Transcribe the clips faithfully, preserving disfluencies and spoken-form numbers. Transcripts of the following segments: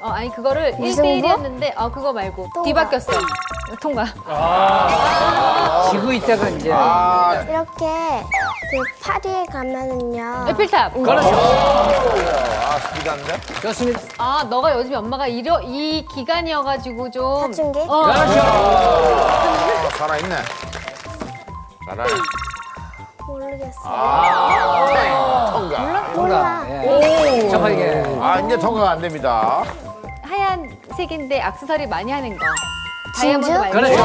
어, 아니 그거를 일 대 일이었는데 어 그거 말고 뒤바뀌었어. 통과. 아 지고 있다가 이제 아 이렇게 그 파리에 가면은요 에펠탑. 응. 그렇죠. 아 스피드한데? 좋습니다. 아 너가 요즘에 엄마가 이러, 이 기간이어가지고 좀 사춘기? 어. 그렇죠. 아, 살아있네. 살아있네. 모르겠어. 아, 통과. 몰라. 예. 자, 이게 아, 이제 통과가 안 됩니다. 하얀색인데 액세서리 많이 하는 거. 다이아몬드 말고. 그렇죠.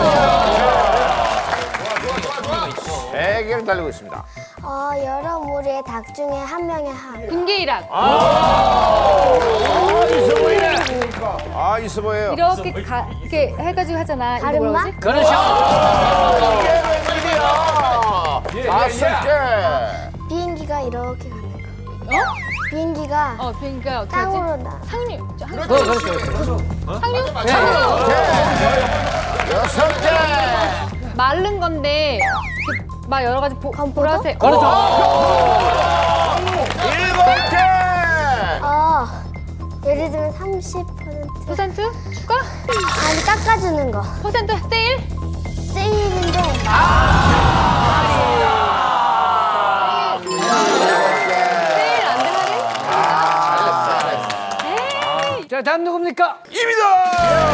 세 개를 달리고 있습니다. 어, 여러 무리의 닭 중에 한 명의 학. 김계일학. 아, 있어 보이네. 아, 있어 보여요. 이렇게 가, 이렇게 해가지고 하잖아. 이거 뭐라 그러지? 그렇죠. 다섯 개. 비행기가 이렇게 가는 거. 어? 비행기가 어, 비행기가 어떻게 하지? 땅으로 나. 상륙. 저 하나 그렇죠. 그렇죠. 상륙? 여섯 개. 마른 건데 그 막 여러 가지 보, 보라색. 그렇죠. 일곱 개. 어, 예를 들면 삼십 퍼센트. 퍼센트 추가? 아니, 깎아주는 거. 퍼센트 세일? 세일인데. 세일 안 돼, 할인? 자, 다음 누굽니까? 입니다.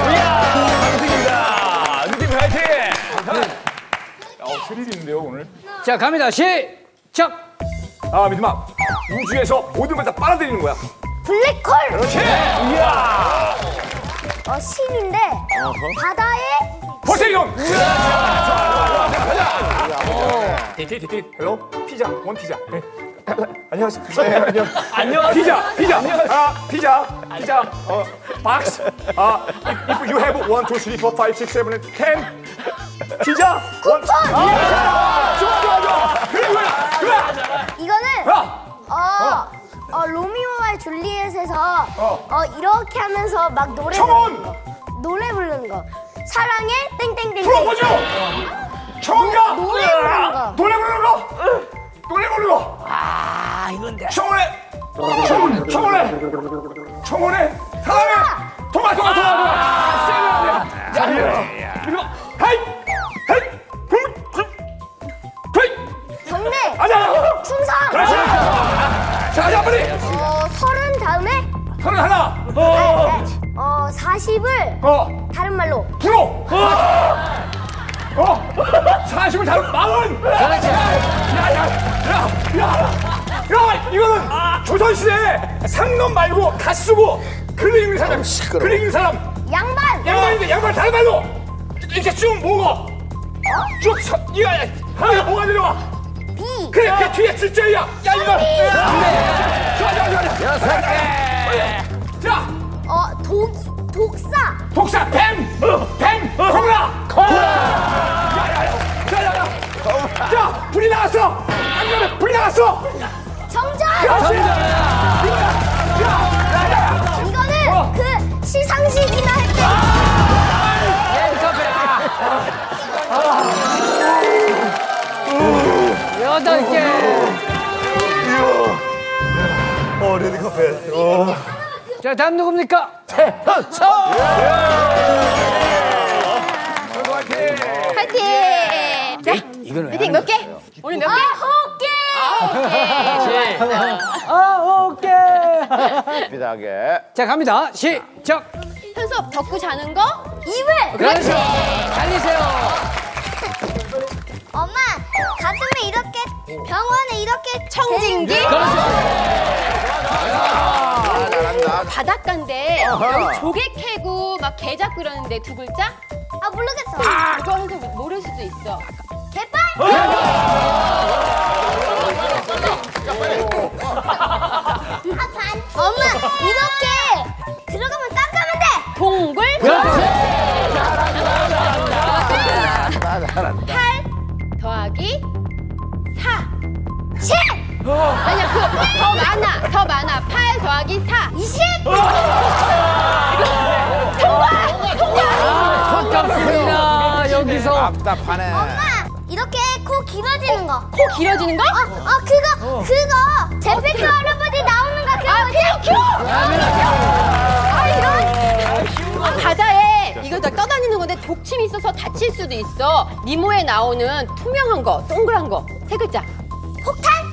입니다. 누님 화이팅! 어, 스릴인데요 오늘. 자, 갑니다. 시작. 아 믿음아, 우주에서 모든 걸 다 빨아들이는 거야. 블랙홀! 그렇지. 이야. 어, 신인데. 바다에. 포세이돈. 디디 디디. 헬로. 피자. 원 피자. 네. 안녕하세요. 네, 안녕. 안녕. 피자. 피자. 아 피자. 피자. 어 박스. 아 if you have one, two, three, four, five, six, seven, ten. 피자. 쿠폰! 좋아 좋아 좋아. 그래 그래 그래. 이거는. 야. 어, 어, 로미오와 줄리엣에서 어. 어, 이렇게 하면서 막 노래 청혼! 부르는 거. 노래 부르는 거. 사랑해 땡땡땡땡. 프로포즈! 청혼가! 노래 부르는 거. 노래 부르는 거! 노래 부르는 거! 아, 이건데. 청혼해! 청혼! 청혼해! 청혼해! 사랑해! 통화 통화 통화 통화! 자, 그리고 헤이! 헤이! 흠! 흠! 헤이! 경례. 아니야! 충성. 그렇지! 자, 가자 빨리! 어, 서른 다음에 서른 하나! 어, 사십을 어! 다른 말로. 프로! 어! 사십을 다른 마흔! 그렇지. 야, 야, 야, 야, 야, 이거는 조선시대에 상놈 말고 가 쓰고 글리 읽는 사람, 글리 읽는 사람, 양반. 양반인데 양반 다른 말로 이렇게 쭉 모으고 쭉 서, 이거 하나 뭐가 내려와. 비. 그래, 그 뒤에 질자야. 야, 이거. 좋아, 좋아, 좋아, 좋아. 여섯 개. 자, 어, 독, 독사. 독사, 뱀, 뱀, 코브라, 코브라. 야, 야, 야, 자, 야, 야. 자, 불이 나갔어. 안 그러면 불이 나갔어. 정답. 그렇지. 이거야. 야, 야, 야, 야. 이거는 어. 그 시상식이나 할 때. 여덟 개. 어, 레드카펫. 어. 자, 다음 누굽니까? 태현서. 파이팅! 자, 이거는 파이팅 몇 개? 오늘 몇 개? 아홉 개. 아, 오케이. 비다게. 자, 갑니다. 시작. 현수업 덮고 자는 거? 이불. 그렇죠. 달리세요. 엄마, 가슴에 이렇게 병원에 이렇게 청진기? 아, 잘한다. 바닷가인데 여기 조개 캐고 막 게 잡고 이러는데 두 글자? 아, 모르겠어. 그거 해서 모를 수도 있어. 개빨. 아, 반. 엄마, 이렇게 들어가면 깜깜한데. 동굴? 나 잘한다. 팔 더하기 사. 십. 아니야, 그거 더 많아. 더 많아. 팔 더하기 사. 이십. 통과! 통과! 가깝습니다. 여기서. 답답하네. 엄마, 이렇게 코 길어지는 거. 코 길어지는 거? 어, 어, 그거, 그거. 제페토 할아버지 나오는 거 그거. 아, 피노키오! 아, 이런. 욕심이 있어서 다칠 수도 있어. 니모에 나오는 투명한 거, 동그란 거, 세 글자. 폭탄?